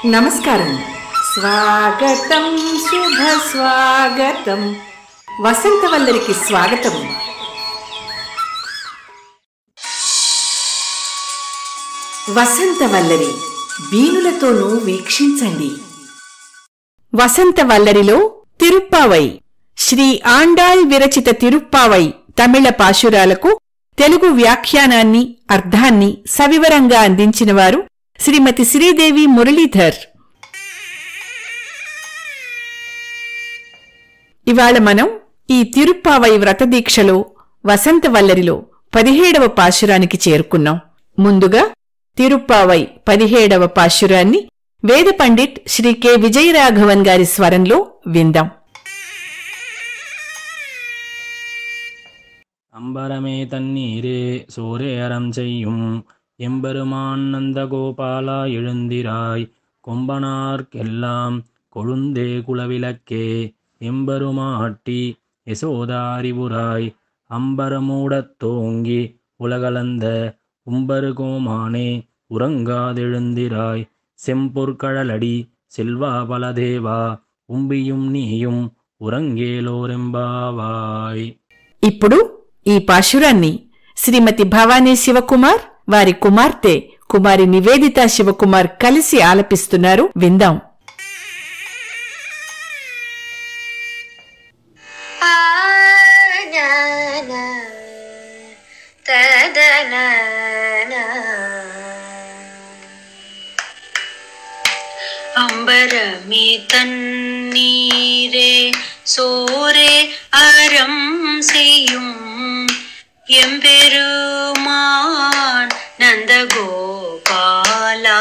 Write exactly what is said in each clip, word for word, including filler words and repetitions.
నమస్కారం. స్వాగతం శుభ స్వాగతం. వసంతవల్లరికి స్వాగతం. వసంతవల్లరి వీణులతోనూ వీక్షించండి. వసంతవల్లరిలో తిరుప్పావై శ్రీ ఆండాళ్ విరచిత తిరుప్పావై తమిళ పాశురాలకు తెలుగు వ్యాఖ్యానాన్ని అర్థాన్ని సవివరంగా అందించినవారు శ్రీమతి శ్రీదేవి మురళీధర్. ఇవాళ మనం ఈ తిరుప్పావై వ్రతదీక్షలో వసంతవల్లరిలో పదిహేడవ పాశురానికి చేరుకున్నాం. ముందుగా తిరుప్పావై పదిహేడవ పాశురాన్ని వేద పండిట్ శ్రీ కె విజయరాఘవన్ గారి స్వరంలో విందాం. அம்பரமே தண்ணீரே சோரே அறம் செய்யும் எம்பெருமான் நந்தகோபாலா எழுந்திராய் கொம்பனார்க்கெல்லாம் கொழுந்தே குலவிளக்கே எம்பெருமாட்டி யசோதாரிபுராய் அம்பரமூடத் தோங்கி உலகளந்த உம்பரு கோமானே உறங்காதெழுந்திராய் செம்பொற்கழலடி செல்வா பலதேவா உம்பியும் நீயும் உறங்கேலோరెంబావాయ్. ఇప్పుడు ఈ పాశురాన్ని శ్రీమతి భవానీ శివకుమార్ వారి కుమార్తె కుమారి నివేదిత శివకుమార్ కలిసి ఆలపిస్తున్నారు. విందాం. அம்பரமே தண்ணீரே சோரே அறம் செய்யும் எம்பெருமான் நந்தகோபாலா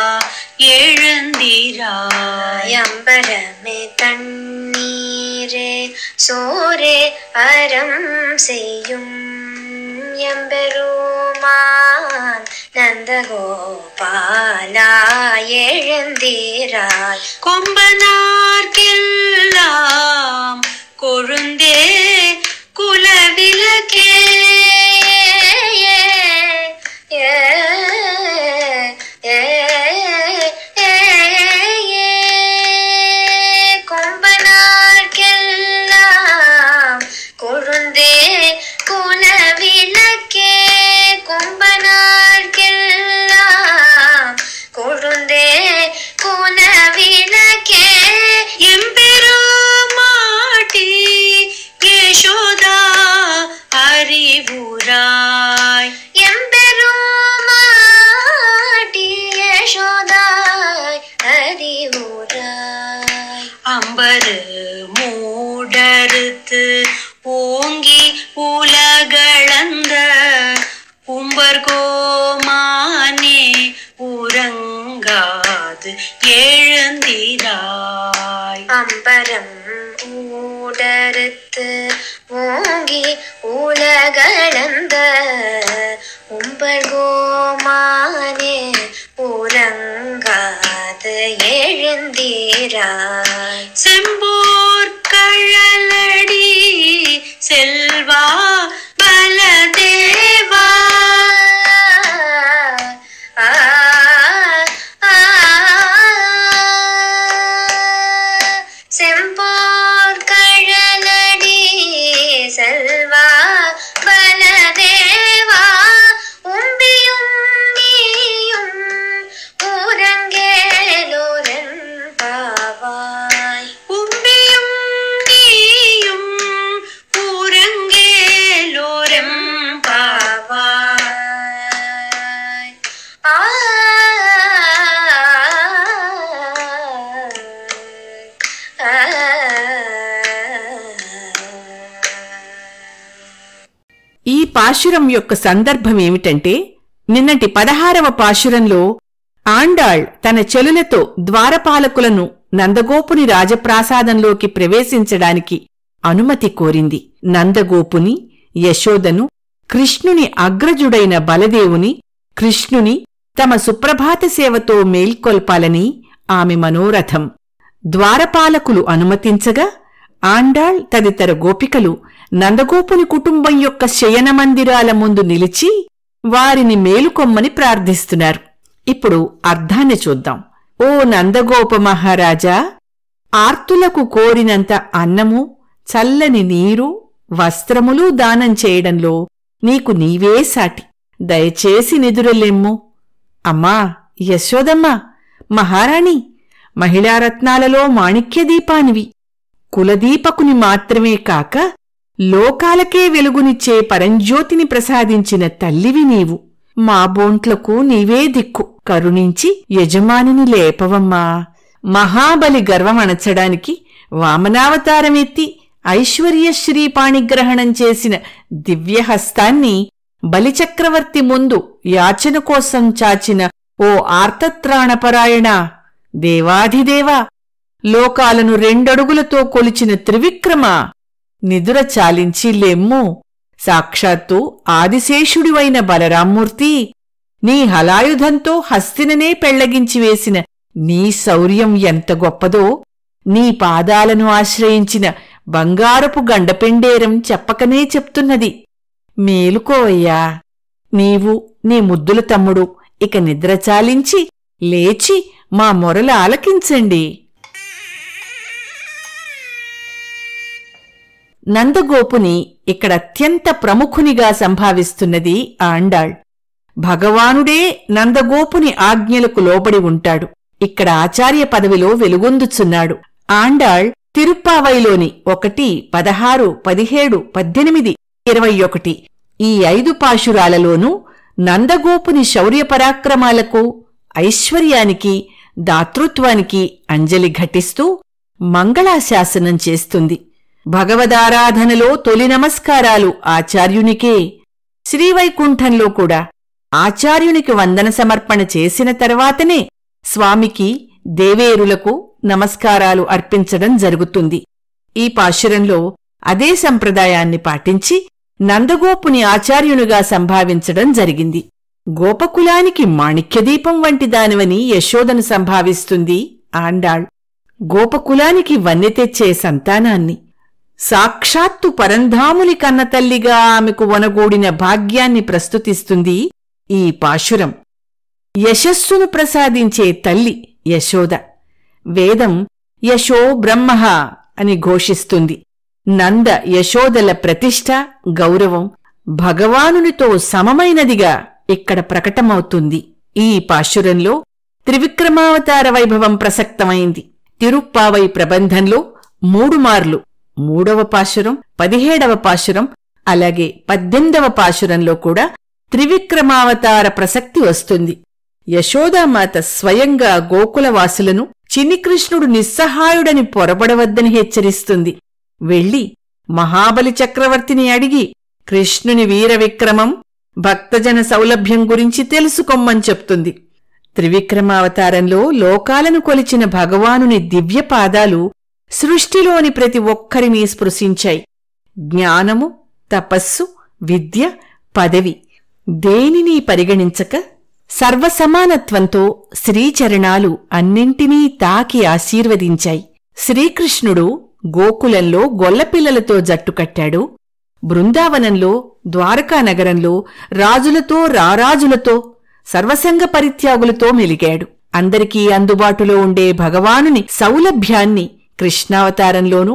எழுந்திராய். அம்பரமே தண்ணீரே சோரே அறம் செய்யும் எம்பெருமான் நந்தகோபாலா எழுந்திராய். கொம்பனார்க்கெல்லாம் கொழுந்தே குலவிளக்கே கொம்பனார்க்கெல்லாம் கொழுந்தே குலவிளக்கே கொம்பனார்க்கெல்லாம் கொழுந்தே குலவிளக்கே எம்பெருமாட்டி யசோதா அறிவுராய். எம்பெருமாட்டி யசோதா அறிவுராய். அம்பரு மூடறுத்து ஓங்கி உலகளந்த உம்பர்கோமானே உறங்காது எழுந்திராய். அம்பரம் ஊடறுத்து ஓங்கி உலகளந்த உம்பர்கோமானே உறங்காது எழுந்திராய். செம்போர்கழலடி செல்வா பலதேவா செம்போர்கழலடி செல்வா பலதேவா உம்பியும் நீயும் உறங்கேலோரெம்பாவாய். உம்பியும் நீயும் உறங்கேலோரெம்பாவாய். ஆ ఈ పాశురం యొక్క సందర్భం ఏమిటంటే, నిన్నటి పదహారవ పాశురంలో ఆండాళ్ తన చెలులతో ద్వారపాలకులను నందగోపుని రాజప్రాసాదంలోకి ప్రవేశించడానికి అనుమతి కోరింది. నందగోపుని, యశోదను, కృష్ణుని అగ్రజుడైన బలదేవుని, కృష్ణుని తమ సుప్రభాత సేవతో మేల్కొల్పాలని ఆమె మనోరథం. ద్వారపాలకులు అనుమతించగా ఆండాళ్ తదితర గోపికలు నందగోపుని కుటుంబం యొక్క శయన మందిరాల ముందు నిలిచి వారిని మేలుకొమ్మని ప్రార్థిస్తున్నారు. ఇప్పుడు అర్థాన్ని చూద్దాం. ఓ నందగోప మహారాజా, ఆర్తులకు కోరినంత అన్నము, చల్లని నీరు, వస్త్రములు దానం చేయడంలో నీకు నీవే సాటి. దయచేసి నిదురలెమ్ము. అమ్మా యశోదమ్మ, మహారాణి, మహిళారత్నాలలో మాణిక్యదీపానివి. కులదీపకుని మాత్రమే కాక లోకాలకే వెలుగునిచ్చే పరంజ్యోతిని ప్రసాదించిన తల్లివి నీవు. మా బోంట్లకు నీవే దిక్కు. కరుణించి యజమానిని లేపవమ్మా. మహాబలి గర్వమణచడానికి వామనావతారమెత్తి ఐశ్వర్యశ్రీ పాణిగ్రహణం చేసిన దివ్యహస్తాన్ని బలిచక్రవర్తి ముందు యాచన కోసం చాచిన ఓ ఆర్తత్రాణపరాయణా, దేవాధిదేవా, లోకాలను రెండడుగులతో కొలిచిన త్రివిక్రమా, నిదుర చాలించి లెమ్ము. సాక్షాత్తు ఆదిశేషుడివైన బలరామ్మూర్తి, నీ హలాయుధంతో హస్తిననే పెళ్లగించివేసిన నీ శౌర్యం ఎంత గొప్పదో నీ పాదాలను ఆశ్రయించిన బంగారపు గండపెండేరం చెప్పకనే చెప్తున్నది. మేలుకోవయ్యా, నీవు నీ ముద్దుల తమ్ముడు ఇక నిద్ర చాలించి లేచి మా మొరలు ఆలకించండి. నందగోపుని ఇక్కడ అత్యంత ప్రముఖునిగా సంభావిస్తున్నది ఆండాళ్. భగవానుడే నందగోపుని ఆజ్ఞలకు లోబడి ఉంటాడు. ఇక్కడ ఆచార్య పదవిలో వెలుగొందుచున్నాడు. ఆండాళ్ తిరుప్పావైలోని ఒకటి, పదహారు, పదిహేడు, పద్దెనిమిది, ఇరవై ఒకటి ఈ ఐదు పాశురాలలోనూ నందగోపుని శౌర్యపరాక్రమాలకు, ఐశ్వర్యానికి, దాతృత్వానికి అంజలి ఘటిస్తూ మంగళాశాసనం చేస్తుంది. భగవదారాధనలో తొలి నమస్కారాలు ఆచార్యునికే. శ్రీవైకుంఠంలో కూడా ఆచార్యునికి వందన సమర్పణ చేసిన తర్వాతనే స్వామికి, దేవేరులకు నమస్కారాలు అర్పించడం జరుగుతుంది. ఈ పాశురంలో అదే సంప్రదాయాన్ని పాటించి నందగోపుని ఆచార్యునిగా సంభావించడం జరిగింది. గోపకులానికి మాణిక్యదీపం వంటి దానివని యశోదను సంభావిస్తుంది ఆండాళ్. గోపకులానికి వన్నె తెచ్చే సంతానాన్ని, సాక్షాత్తు పరంధాముని కన్నతల్లిగా ఆమెకు వనగూడిన భాగ్యాన్ని ప్రస్తుతిస్తుంది ఈ పాశురం. యశస్సును ప్రసాదించే తల్లి యశోద. వేదం యశో బ్రహ్మః అని ఘోషిస్తుంది. నంద యశోదల ప్రతిష్ఠ, గౌరవం భగవానునితో సమమైనదిగా ఇక్కడ ప్రకటమవుతుంది. ఈ పాశురంలో త్రివిక్రమావతార వైభవం ప్రసక్తమైంది. తిరుప్పావై ప్రబంధంలో మూడు మార్లు మూడవ పాశురం, పదిహేడవ పాశురం, అలాగే పద్దెనిమిదవ పాశురంలో కూడా త్రివిక్రమావతార ప్రసక్తి వస్తుంది. యశోదామాత స్వయంగా గోకులవాసులను చిన్నికృష్ణుడు నిస్సహాయుడని పొరబడవద్దని హెచ్చరిస్తుంది. వెళ్లి మహాబలి చక్రవర్తిని అడిగి కృష్ణుని వీరవిక్రమం, భక్తజన సౌలభ్యం గురించి తెలుసుకొమ్మని చెప్తుంది. త్రివిక్రమావతారంలో లోకాలను కొలిచిన భగవానుని దివ్యపాదాలు సృష్టిలోని ప్రతి ఒక్కరినీ స్పృశించాయి. జ్ఞానము, తపస్సు, విద్య, పదవి దేనినీ పరిగణించక సర్వసమానత్వంతో శ్రీచరణాలు అన్నింటినీ తాకి ఆశీర్వదించాయి. శ్రీకృష్ణుడు గోకులంలో గొల్లపిల్లలతో జట్టుకట్టాడు. బృందావనంలో, ద్వారకానగరంలో రాజులతో, రారాజులతో, సర్వసంగ పరిత్యాగులతో మెలిగాడు. అందరికీ అందుబాటులో ఉండే భగవానుని సౌలభ్యాన్ని కృష్ణావతారంలోనూ,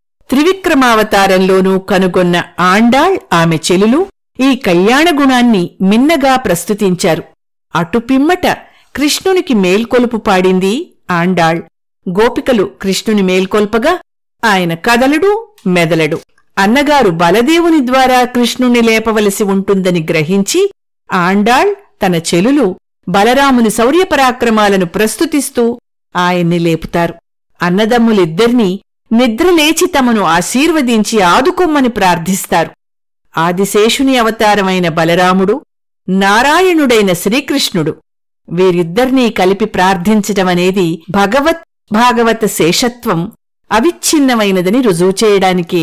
త్రివిక్రమావతారంలోనూ కనుగొన్న ఆండాళ్, ఆమె చెలులు ఈ కళ్యాణగుణాన్ని మిన్నగా ప్రస్తుతించారు. అటుపిమ్మట కృష్ణునికి మేల్కొలుపు పాడింది ఆండాళ్. గోపికలు కృష్ణుని మేల్కొల్పగా ఆయన కదలడు, మెదలడు. అన్నగారు బలదేవుని ద్వారా కృష్ణుని లేపవలసి ఉంటుందని గ్రహించి ఆండాళ్, తన చెలులు బలరాముని శౌర్యపరాక్రమాలను ప్రస్తుతిస్తూ ఆయన్ని లేపుతారు. అన్నదమ్ములిద్దర్నీ నిద్రలేచి తమను ఆశీర్వదించి ఆదుకొమ్మని ప్రార్థిస్తారు. ఆదిశేషుని అవతారమైన బలరాముడు, నారాయణుడైన శ్రీకృష్ణుడు వీరిద్దర్నీ కలిపి ప్రార్థించటమనేది భగవత్ భాగవత శేషత్వం అవిచ్ఛిన్నమైనదని రుజువు చేయడానికే.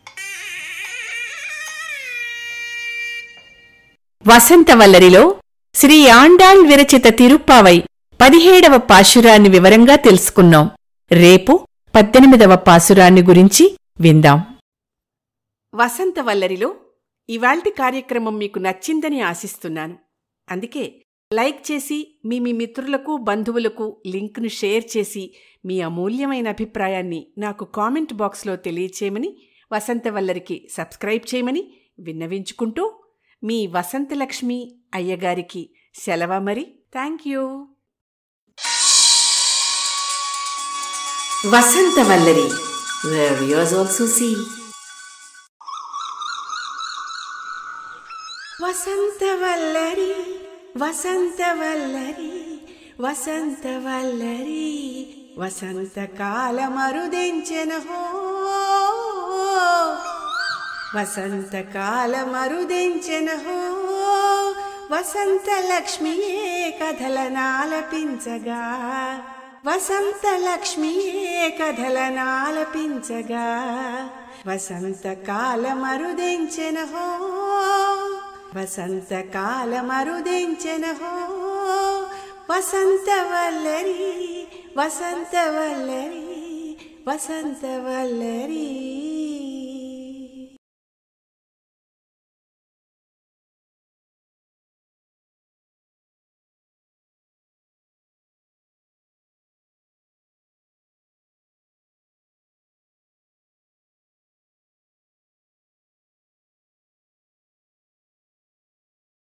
వసంతవల్లరిలో శ్రీ ఆండాళ్ విరచిత తిరుప్పావై పదిహేడవ పాశురాన్ని వివరంగా తెలుసుకున్నాం. రేపు పద్దెనిమిదవ పాశురాన్ని గురించి విందాం. వసంతవల్లరిలో ఇవాల్టి కార్యక్రమం మీకు నచ్చిందని ఆశిస్తున్నాను. అందుకే లైక్ చేసి మీ మీ మిత్రులకు బంధువులకు లింక్ను షేర్ చేసి మీ అమూల్యమైన అభిప్రాయాన్ని నాకు కామెంట్ బాక్స్లో తెలియచేయమని, వసంతవల్లరికి సబ్స్క్రైబ్ చేయమని విన్నవించుకుంటూ మీ వసంతలక్ష్మి అయ్యగారికి సెలవు మరి. Thank you. Vasanthavallari where viewers also see. వసంతవల్లరి వసంతవల్లరి వసంతవల్లరి వసంతకాలమరుదెంచెనహో వసంతకాలమరుదెంచెనహో వసంతలక్ష్మియే కథలనాలపించగా వసంతలక్ష్మియే కథలనాలపించగా వసంతకాలమరుదెంచెనహో వసంతకాలమరుదెంచెనహో వసంతవల్లరి వసంతవల్లరి వసంతవల్లరి.